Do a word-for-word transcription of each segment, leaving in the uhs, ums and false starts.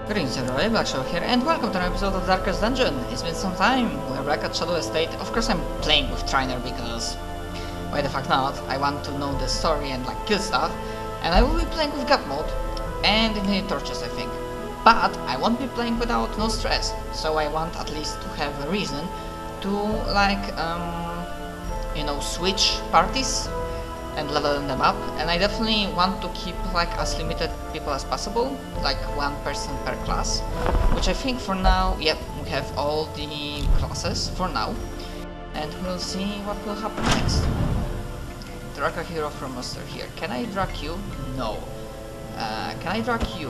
Greetings everybody, Black Shadow here, and welcome to an episode of Darkest Dungeon. It's been some time, we're back at Shadow Estate. Of course I'm playing with Trainer because... why the fuck not? I want to know the story and like kill stuff. And I will be playing with God mode and infinite torches, I think. But I won't be playing without no stress, so I want at least to have a reason to like, um, you know, switch parties and level them up, and I definitely want to keep like as limited people as possible, like one person per class, which I think for now, yep, we have all the classes for now, and we'll see what will happen next. Drag a hero from monster here. Can I drag you? No. Uh, can I drag you?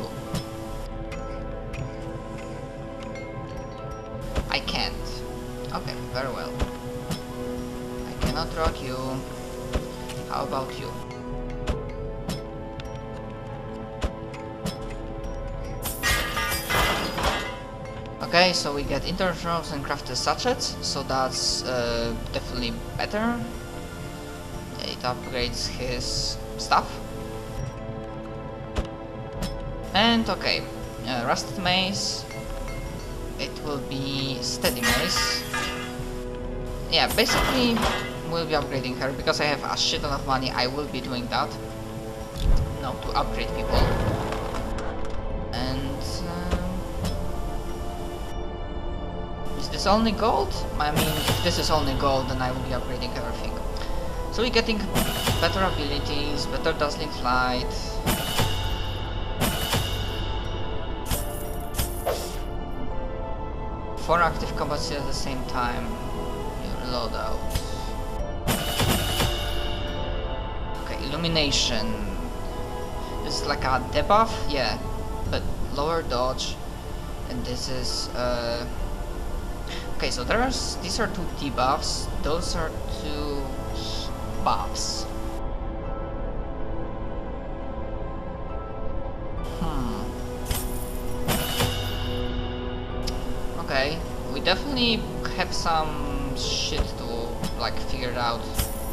I can't. Okay, very well. I cannot drag you. How about you? Okay, so we get interruptions and crafted sachets, so that's uh, definitely better. It upgrades his stuff. And okay, uh, rusted mace. It will be steady mace. Yeah, basically will be upgrading her because I have a shit ton of money. I will be doing that. No, to upgrade people. And um, is this only gold? I mean, if this is only gold, then I will be upgrading everything. So we're getting better abilities, better dazzling flight. Four active combats at the same time. Your loadout. Illumination. This is like a debuff, yeah, but lower dodge. And this is uh okay, so there's these are two debuffs, those are two buffs. Hmm. Okay, we definitely have some shit to like figure it out.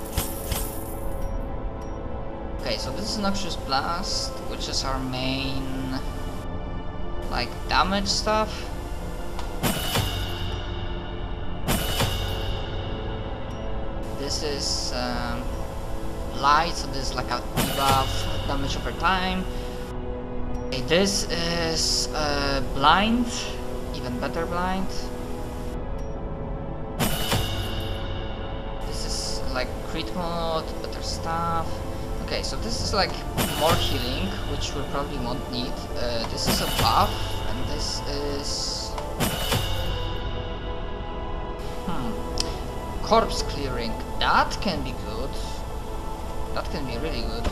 Okay, so this is Noxious Blast, which is our main, like, damage stuff. This is um, Light, so this is like a debuff, damage over time. Okay, this is uh, Blind, even better Blind. This is like crit mode, better stuff. Okay, so this is like more healing, which we probably won't need. Uh, this is a buff, and this is... Hmm. Corpse clearing. That can be good. That can be really good.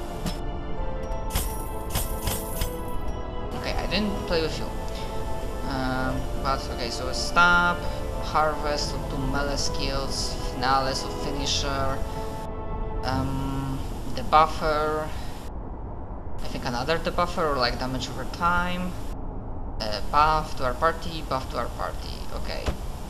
Okay, I didn't play with you. Um, but, okay, so a stab, harvest, two melee skills, finale, so finisher. Um... Debuffer, I think another debuffer or like damage over time. Uh, buff to our party, buff to our party. Okay.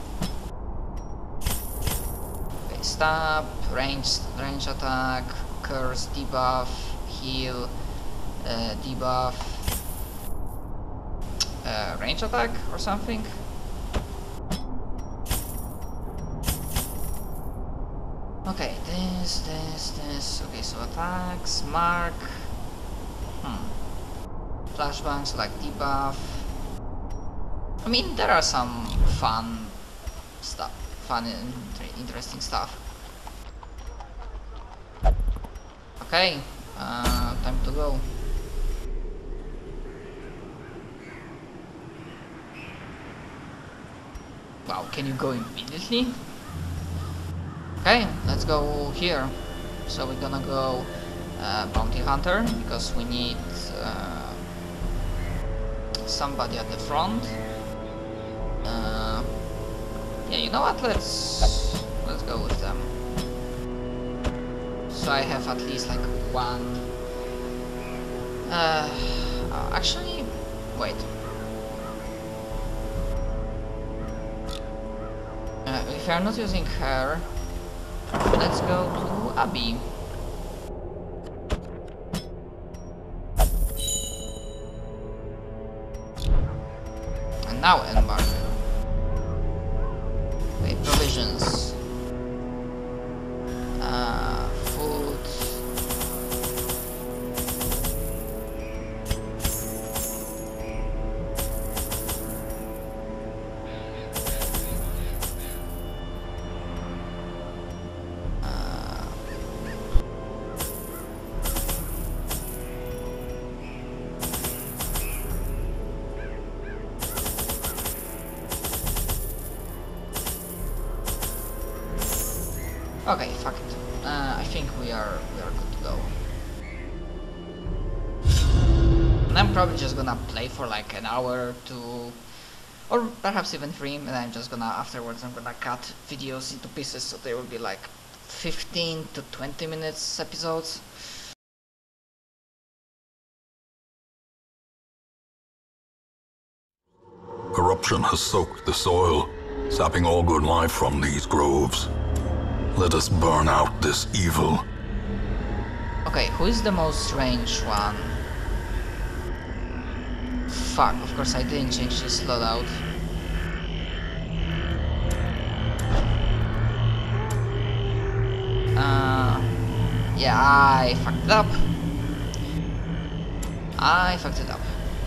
Okay, stab, range, range attack, curse, debuff, heal, uh, debuff, uh, range attack or something. Okay, this, this, this, okay, so attacks, mark, hmm, flashbangs like debuff. I mean, there are some fun stuff, fun and interesting stuff. Okay, uh, time to go. Wow, can you go immediately? Okay, let's go here. So we're gonna go uh, Bounty Hunter, because we need uh, somebody at the front. Uh, yeah, you know what? Let's let's go with them. So I have at least like one. Uh, actually, wait. Uh, if I'm not using her. Let's go to Abby. now embark. Okay, provisions. Uh, food. Okay, fuck it. Uh, I think we are we are good to go. And I'm probably just gonna play for like an hour or two, or perhaps even three, and I'm just gonna afterwards I'm gonna cut videos into pieces, so there will be like fifteen to twenty minutes episodes. Corruption has soaked the soil, sapping all good life from these groves. Let us burn out this evil. Okay, who is the most strange one? Fuck, of course I didn't change this loadout. Uh, yeah, I fucked it up. I fucked it up.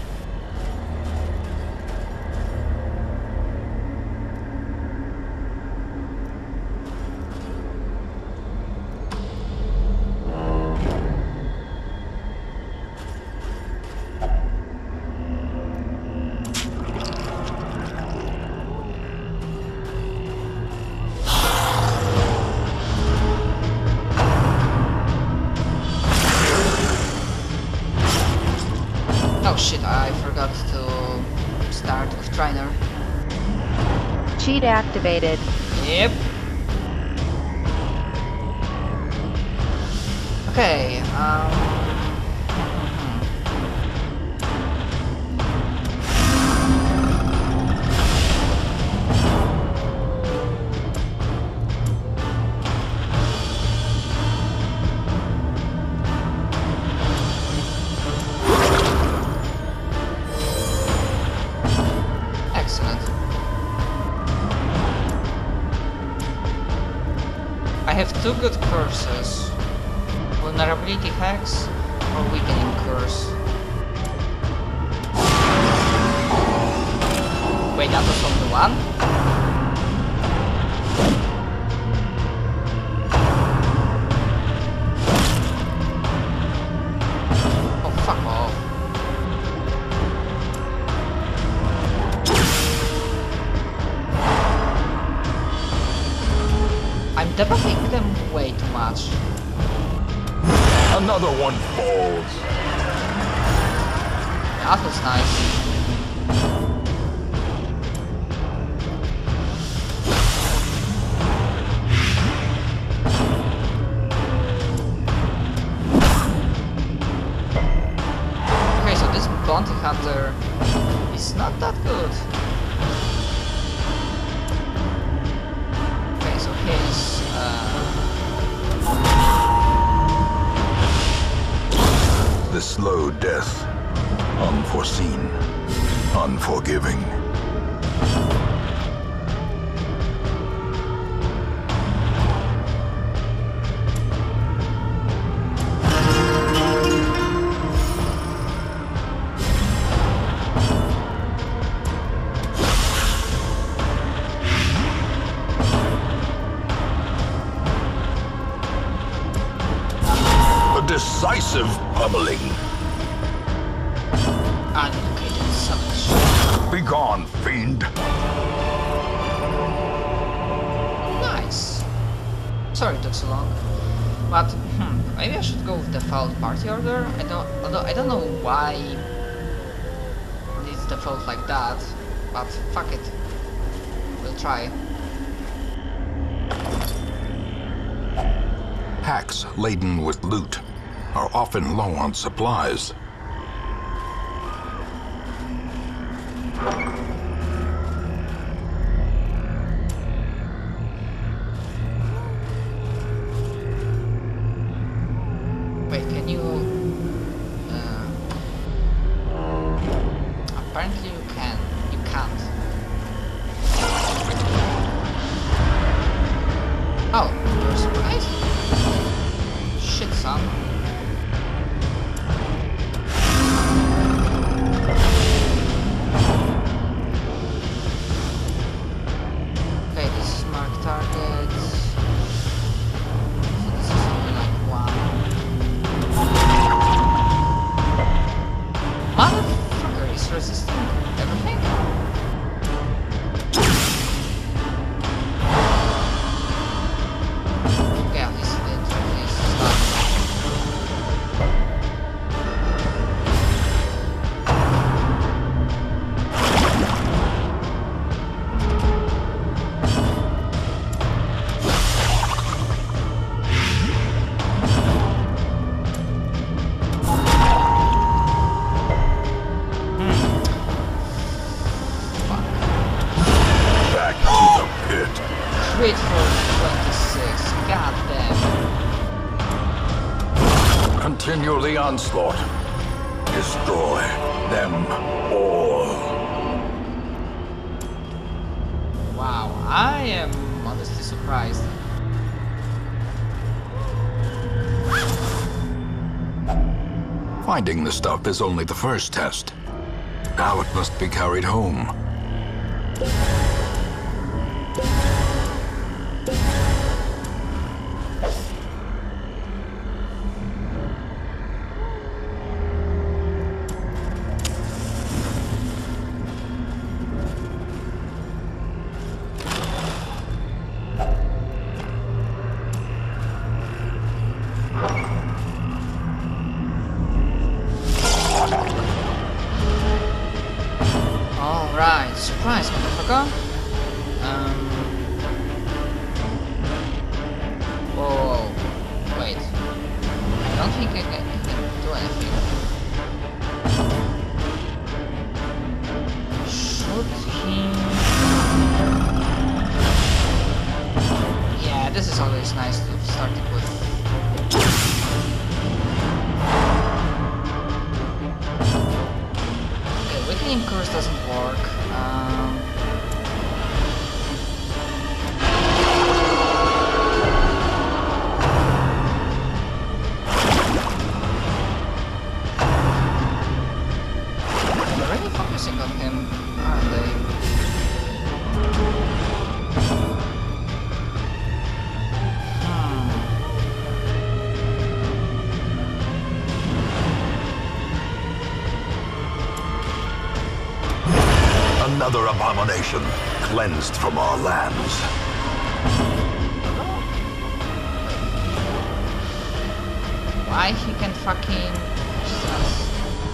Oh shit, I forgot to start with trainer. Cheat activated. Yep. Okay, um... excellent. I have two good curses. Vulnerability hacks or weakening curse. Wait, that was only one? Oh, fuck off. I'm debuffing them way too much. Another one falls. That was nice. Okay, so this bounty hunter is not that good. Okay, so he's uh The slow death. Unforeseen. Unforgiving. A decisive pummeling. uneducated savage. Begone, fiend. Nice. Sorry it took so long. But hmm, maybe I should go with default party order. I don't although I don't know why it's default like that, but fuck it. We'll try. Hacks laden with loot are often low on supplies. Wait, can you... Uh, apparently you can. You can't. Oh, you're surprised? Shit, son. Okay, this is marked targets. So this is only like one. Motherfucker is resisting everything? Okay, at least it did. At least it's not. Back to the pit. Crit for twenty-six. God damn. Continue the onslaught. Destroy them all. Wow, I am honestly surprised. Finding the stuff is only the first test. Now it must be carried home. Alright, surprise, motherfucker. Um. Whoa. Wait. I don't think I can, I can do anything. Should he. Yeah, this is always nice to start it with. Weakening curse doesn't work. Um, they're really focusing on him, aren't they? Hmm. Another abomination cleansed from our lands. Why he can fucking Jesus.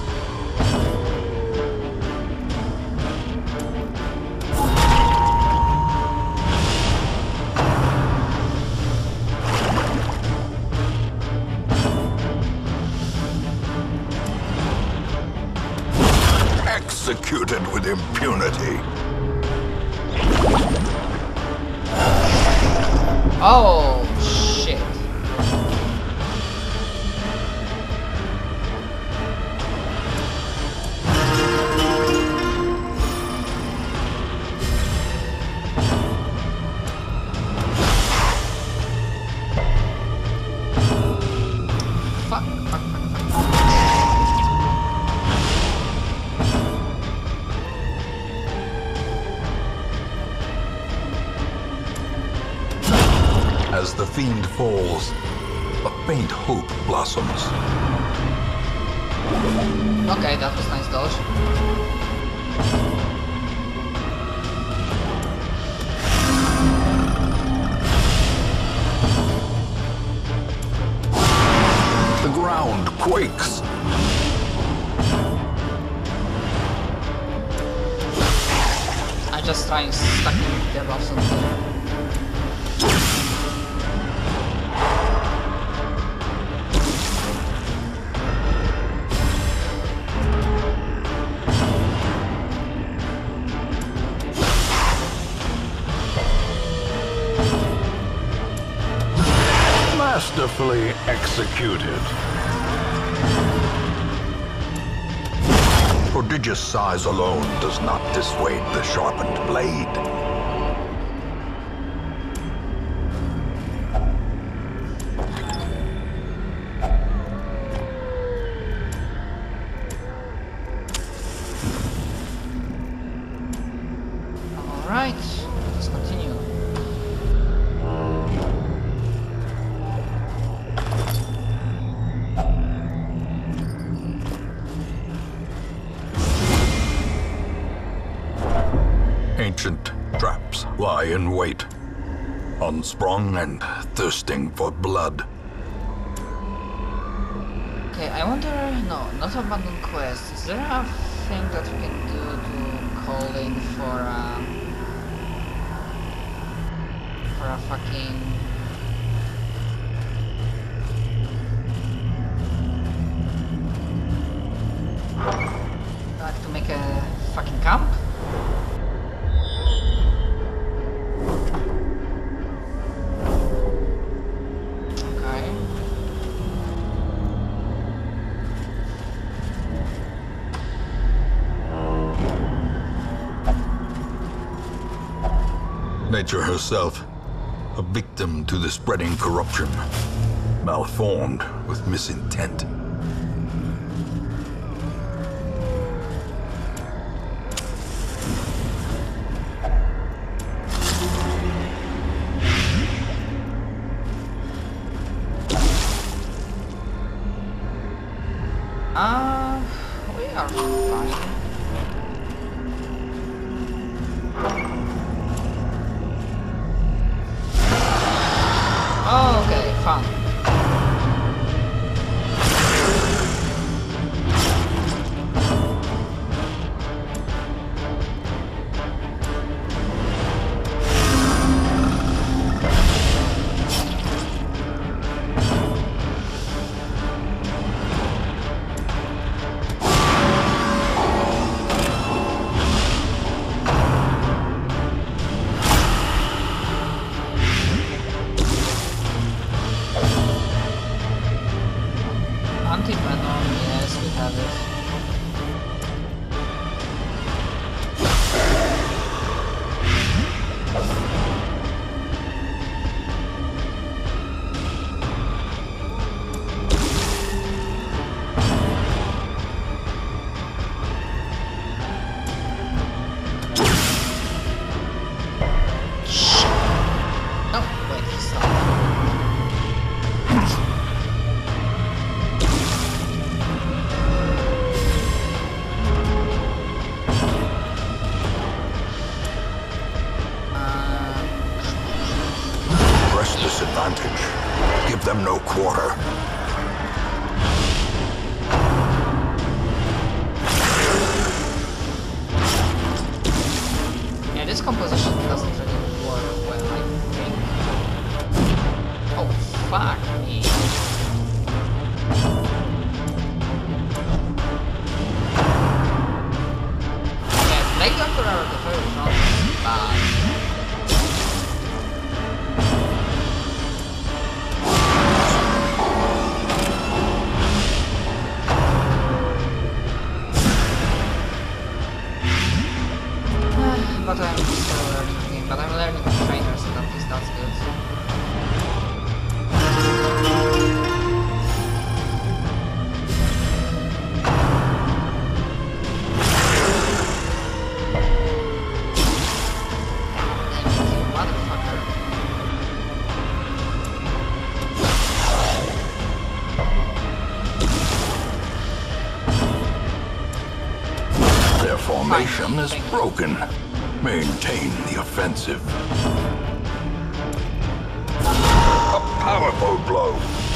Executed with impunity. Oh shit. Fuck, fuck, fuck, fuck. As the fiend falls, a faint hope blossoms. Okay, that was nice dodge. The ground quakes. I'm just trying stacking the buffs on there. Masterfully executed. prodigious size alone does not dissuade the sharpened blade. Alright, let's continue. Ancient traps lie in wait, unsprung and thirsting for blood. Okay, I wonder... no, not abandoned quest. Is there a thing that we can do to call in for a... for a fucking... like to make a fucking camp? Nature herself, a victim to the spreading corruption, malformed with misintent. Uh, we are fine. Oh, okay, fun. Anti-venom, yes, we have it. No, wait, stop. Disadvantage. Give them no quarter. Yeah, this composition doesn't really work well, I think. Oh, fuck me. Yeah, Blade Doctor are the very not bad. But I'm still learning the game, but I'm learning the trainer, so at least that's good. Motherfucker. Their formation is broken. Maintain the offensive. A powerful blow.